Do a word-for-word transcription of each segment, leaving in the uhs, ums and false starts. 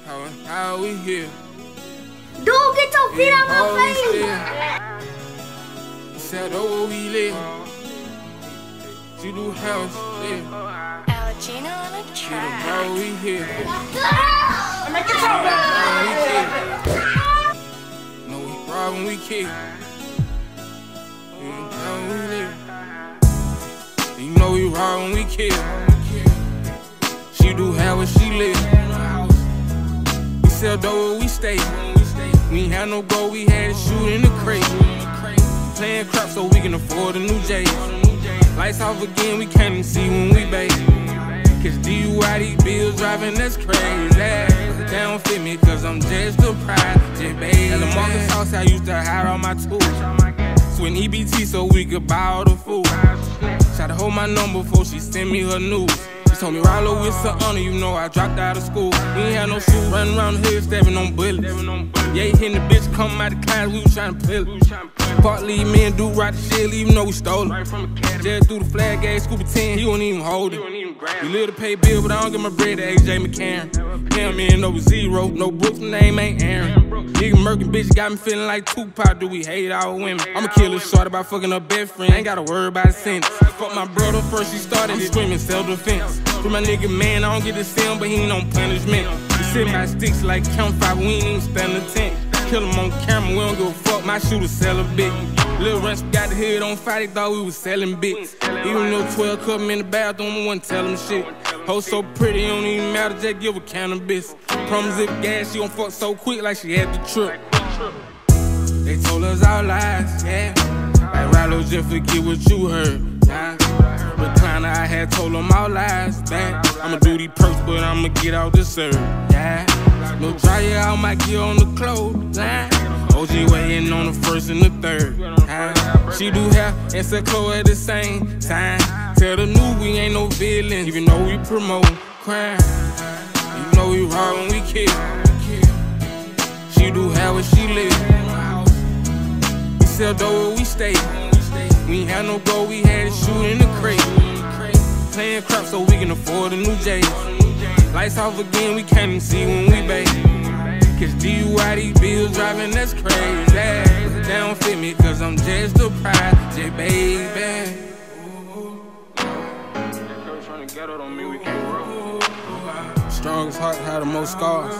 How, how we here? Dude, get your feet Yeah, out how my we face! still? Said over we live. She do house, yeah. Algina on a track. How we here? I'm making trouble! How we kick. No, we robbing, we kick. Yeah, how we live. You know we robbing, we kill. She do have where she live. We sell dough where we stay. We ain't had no gold, we had to shoot in the crate. Playing crap so we can afford a new J. Lights off again, we can't even see when we bake. Cause D U I, these bills driving, that's crazy. They don't fit me cause I'm just a pride, just baby. At the Marcus house, I used to hide all my tools. Swing E B T so we could buy all the food. Tried to hold my number before she sent me her news. She told me Rollo with some honor, you know I dropped out of school. We ain't had no shoes, running around the hood, stepping on bullets. Yeah, he hitting the bitch, come out the class, we was trying to pill it. Part leave me and do right the shit, even though we stole it. Just through the flag gate, Scuba ten, he won't even hold it. We live to pay bill, but I don't get my bread to A J McCarron. Damn, in over zero, no Brooks, my name ain't Aaron. Nigga murking bitch got me feeling like Tupac, do we hate our women? I'ma kill a short about fucking her best friend, ain't gotta worry about a sentence. Fuck my brother first, he started screaming self-defense. For my nigga, man, I don't get to see him, but he ain't on punishment. We sitting by sticks like campfire, we ain't even stand a tent. Kill him on camera, we don't give a fuck, my shooter sell a bit. Lil Ranch got the hood on fire, they thought we was selling bits. Even though twelve cut me in the bathroom, I wasn't telling shit. Hoe so pretty, don't even matter, just give her cannabis. Promise if gas, she gon' fuck so quick like she had the trip. They told us our lies, yeah. Like Rollo, just forget what you heard, nah. Recliner, I had told them our lies, back. I'ma do these perks, but I'ma get out the serve, yeah. No dryer, I might get on the clothes, nah. O G waiting on the first and the third, huh? She do hair and sell clothes at the same time. Tell the new we ain't no villains, even though we promote crime. You know we raw when we kill. She do hair where she live. We sell dough where we stay. We ain't had no gold, we had to shoot in the crate. Playing crap so we can afford a new J. Lights off again, we can't even see when we bake. Cause D U I, these bills driving, that's crazy. They don't fit me cause I'm just a pride, just baby. Strongest heart, had the most scars.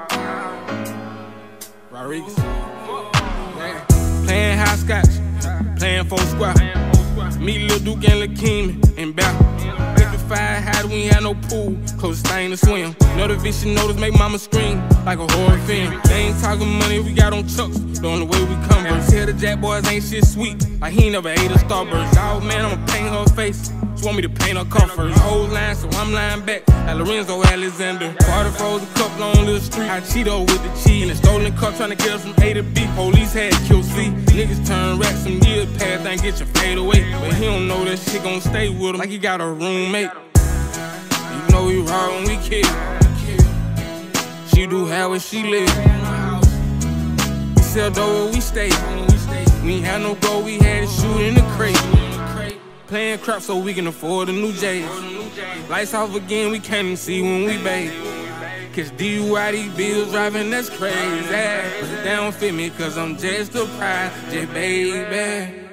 Rodriguez. Playing hopscotch, playing four square. Me, Lil Duke, and Lil Kim and Bell. fifty-five high, we ain't had no pool, close thing to swim. Know the vision notice make mama scream like a horror film. They ain't talking money, we got on chucks, the only way we converse. Tell the Jack boys ain't shit sweet, like he never ate a Starburst. Oh man, I'ma paint her face, she want me to paint her car first. Whole line, so I'm lying back like Lorenzo Alexander. Party froze a couple on Little Street, I Cheeto with the cheese. And a stolen car trying to get us from A to B, police had Q C. Niggas turn rats some years past, ain't get your fade away. But he don't know that shit gon' stay with him like he got a roommate. You know we raw when we kill. She do have where she live. We sell dough where we stay. We ain't had no gold, we had to shoot in the crate. Playing crap so we can afford a new J. Lights off again, we can't even see when we bake. Cause D U I, these bills driving, that's crazy. They don't fit me cause I'm just a pride, just baby.